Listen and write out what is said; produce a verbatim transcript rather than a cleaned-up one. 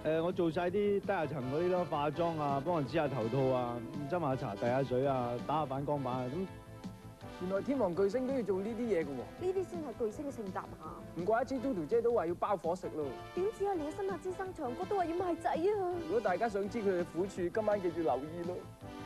誒，我做晒啲低下層嗰啲咯，化妝啊，幫人指下頭套啊，斟下茶、遞下水啊，打下反光板啊，咁原來天王巨星都要做呢啲嘢嘅喎， 呢啲先係巨星嘅性格啊！ 唔怪得之嘟嘟姐都話要包伙食咯。 點知啊，連新馬之生長哥都話要賣仔啊！ 如果大家想知佢嘅苦處，今晚記住留意咯。